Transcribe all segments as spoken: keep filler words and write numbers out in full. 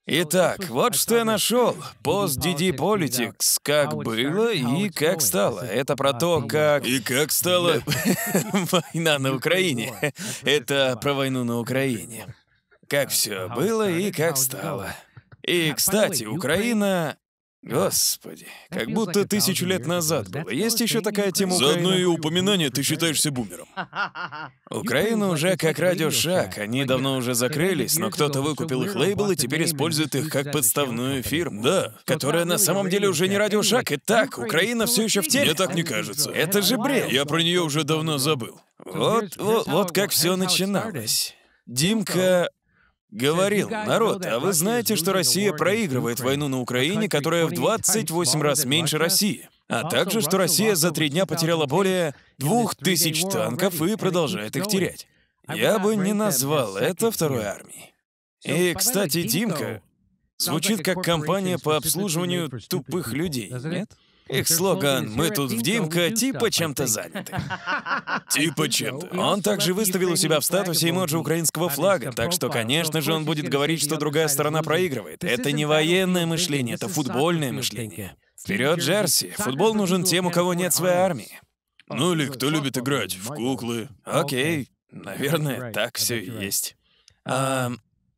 Итак, вот что я нашел. Post-ди ди Politics. Как было и как стало. Это про то, как... И как стало? Война на Украине. Это про войну на Украине. Как все было и как стало. И, кстати, Украина... Господи, как будто тысячу лет назад было. Есть еще такая тема За одно Украины? ее упоминание ты считаешься бумером. Украина уже как радиошаг. Они давно уже закрылись, но кто-то выкупил их лейбл и теперь использует их как подставную фирму. Да. Которая на самом деле уже не радиошаг. Итак, Украина все еще в теме. Мне так не кажется. Это же бред. Я про нее уже давно забыл. Вот, вот, вот как все начиналось. Димка говорил: народ, а вы знаете, что Россия проигрывает войну на Украине, которая в двадцать восемь раз меньше России? А также, что Россия за три дня потеряла более двух тысяч танков и продолжает их терять. Я бы не назвал это второй армией. И, кстати, Димка звучит как компания по обслуживанию тупых людей, нет? Их слоган «Мы тут в Димка типа чем-то заняты». Типа чем-то. Он также выставил у себя в статусе эмоджи украинского флага, так что, конечно же, он будет говорить, что другая сторона проигрывает. Это не военное мышление, это футбольное мышление. Вперед, Джерси! Футбол нужен тем, у кого нет своей армии. Ну или кто любит играть в куклы. Окей, наверное, так все и есть. А,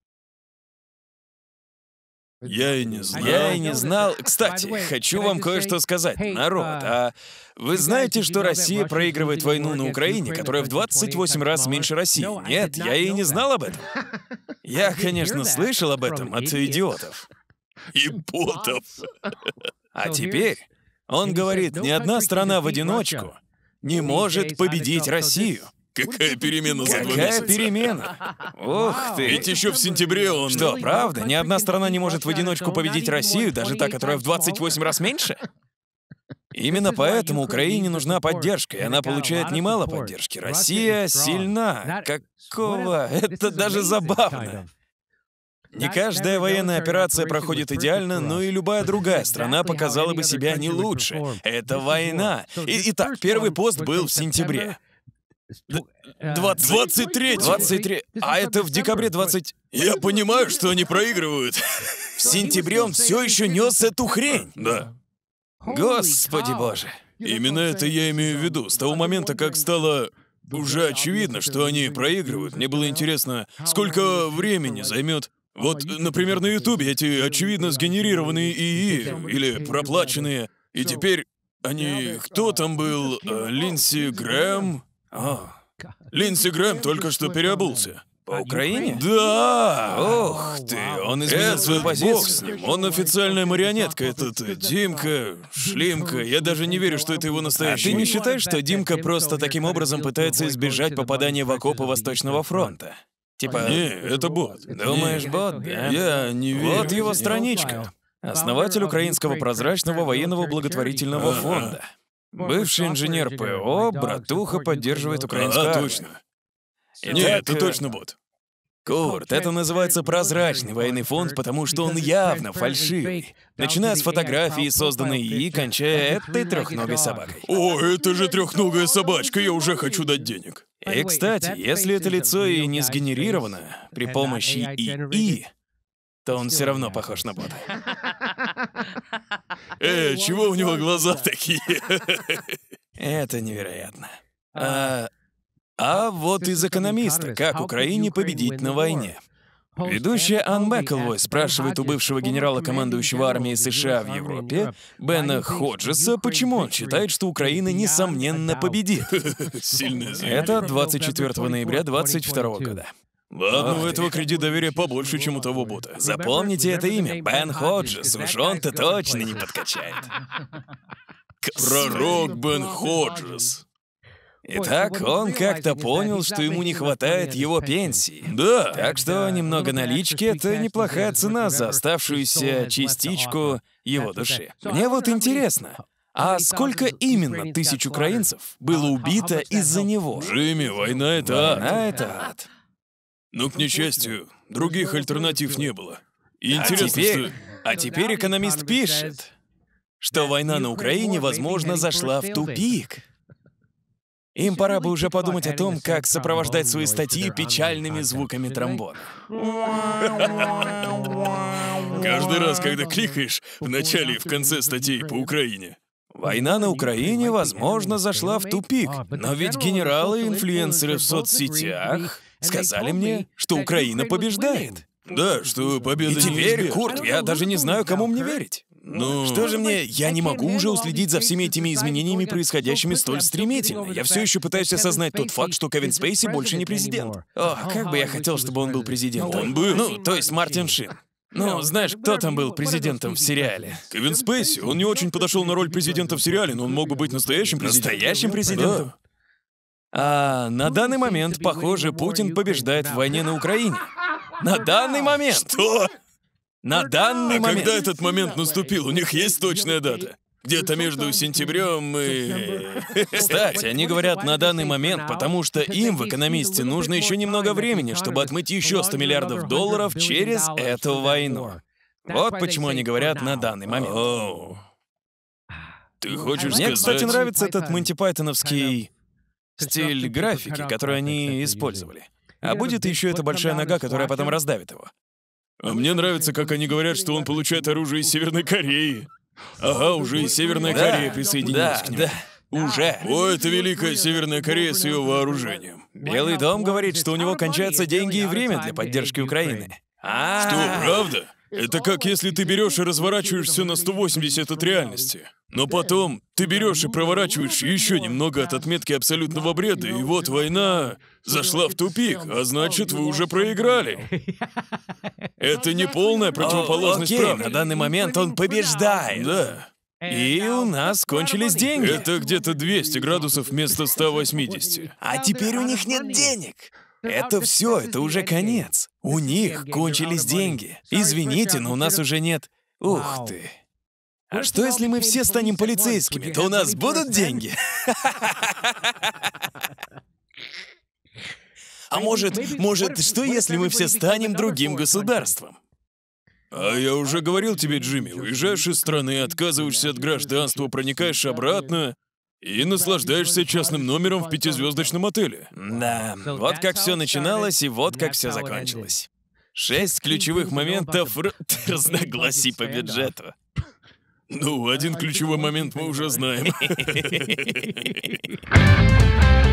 Я и не знал. я и не знал. Кстати, хочу вам кое-что сказать, народ. А вы знаете, что Россия проигрывает войну на Украине, которая в двадцать восемь раз меньше России? Нет, я и не знал об этом. Я, конечно, слышал об этом от идиотов. И ботов. А теперь он говорит, ни одна страна в одиночку не может победить Россию. Какая перемена за два Какая месяца? перемена? Ух ты! Ведь еще в сентябре он... Что, правда? Ни одна страна не может в одиночку победить Россию, даже та, которая в двадцать восемь раз меньше? Именно поэтому Украине нужна поддержка, и она получает немало поддержки. Россия сильна. Какого? Это даже забавно. Не каждая военная операция проходит идеально, но и любая другая страна показала бы себя не лучше. Это война. И, итак, первый пост был в сентябре. двадцать третьего. двадцать три. А это в декабре двадцать... Я понимаю, что они проигрывают. В сентябре он все еще нес эту хрень. Да. Господи боже. Именно это я имею в виду. С того момента, как стало уже очевидно, что они проигрывают, мне было интересно, сколько времени займет. Вот, например, на Ютубе эти очевидно сгенерированные ИИ или проплаченные. И теперь они... Кто там был? Э, Линдси Грэм? О, Линдси Грэм только что переобулся. по Украине? Да! Ох ты, он изменил свою Это бог с позицию. ним. Он официальная марионетка, этот э, Димка, Шлимка. Я даже не верю, что это его А настоящий ты не имя. считаешь, что Димка просто таким образом пытается избежать попадания в окопы Восточного фронта? Типа... Не, это бот. Думаешь, Не, бот, да? Я не верю. Вот его страничка. Основатель Украинского прозрачного военного благотворительного Ага. фонда. Бывший инженер ПО, братуха поддерживает украинскую А, армию. точно. Итак, Не, это э, точно бот. Курт, это называется прозрачный военный фонд, потому что он явно фальшивый. Начиная с фотографии, созданной ИИ, кончая этой трехногой собакой. О, это же трехногая собачка, я уже хочу дать денег. И, кстати, если это лицо и не сгенерировано при помощи ИИ, то он все равно похож на бота. Э, чего у него глаза такие? Это невероятно. А, а вот из «Экономиста», как Украине победить на войне. Ведущая Ан Мэклвой спрашивает у бывшего генерала-командующего армии США в Европе Бена Ходжеса, почему он считает, что Украина, несомненно, победит. Сильное заявление. Это двадцать четвёртого ноября двадцать второго года. Ладно, у Ох этого кредит доверия побольше, чем у того бота. Запомните это имя, Бен Ходжес, уж он-то точно не подкачает. Пророк Бен Ходжес. Итак, он как-то понял, что ему не хватает его пенсии. Да. Так что немного налички — это неплохая цена за оставшуюся частичку его души. Мне вот интересно, а сколько именно тысяч украинцев было убито из-за него? Джимми, война — это ад. Война — это ад. Но, к несчастью, других альтернатив не было. И А интересно, теперь, что... а теперь «Экономист» пишет, что война на Украине, возможно, зашла в тупик. Им пора бы уже подумать о том, как сопровождать свои статьи печальными звуками тромбона. Каждый раз, когда кликаешь в начале и в конце статей по Украине. Война на Украине, возможно, зашла в тупик, но ведь генералы и инфлюенсеры в соцсетях сказали мне, что Украина побеждает. Да, что победа И теперь, неизбежна. Курт, я даже не знаю, кому мне верить. Ну, Что же мне, я не могу уже уследить за всеми этими изменениями, происходящими столь стремительно. Я все еще пытаюсь осознать тот факт, что Кевин Спейси больше не президент. О, как бы я хотел, чтобы он был президентом. Он был. Ну, то есть Мартин Шин. Ну, знаешь, кто там был президентом в сериале? Кевин Спейси, он не очень подошел на роль президента в сериале, но он мог бы быть настоящим президентом. Настоящим президентом? А на данный момент, похоже, Путин побеждает в войне на Украине. На данный момент! Что? На данный А момент! когда этот момент наступил? У них есть точная дата? Где-то между сентябрем и... Кстати, они говорят на данный момент, потому что им в «Экономисте» нужно еще немного времени, чтобы отмыть еще сто миллиардов долларов через эту войну. Вот почему они говорят на данный момент. Оу. Ты хочешь Мне, сказать... кстати, нравится этот монтипайтоновский стиль графики, который они использовали. А будет еще эта большая нога, которая потом раздавит его. А мне нравится, как они говорят, что он получает оружие из Северной Кореи. Ага, уже и Северная Да, Корея присоединилась да, к нему. да, уже. О, это великая Северная Корея с ее вооружением. Белый дом говорит, что у него кончаются деньги и время для поддержки Украины. А, Что, правда? Это как если ты берешь и разворачиваешь все на сто восемьдесят от реальности. Но потом ты берешь и проворачиваешь еще немного от отметки абсолютного бреда, и вот война зашла в тупик, а значит, вы уже проиграли. Это не полная противоположность О, окей, правды. на данный момент он побеждает. Да. И у нас кончились деньги. Это где-то двести градусов вместо ста восьмидесяти. А теперь у них нет денег. Это все, это уже конец. У них кончились деньги. Извините, но у нас уже нет... Ух ты. А что, если мы все станем полицейскими, то у нас будут деньги? А может, может, что если мы все станем другим государством? А я уже говорил тебе, Джимми, уезжаешь из страны, отказываешься от гражданства, проникаешь обратно и наслаждаешься частным номером в пятизвездочном отеле. Да, вот как все начиналось и вот как все закончилось. Шесть ключевых моментов р- разногласий по бюджету. Ну, один ключевой момент мы уже знаем.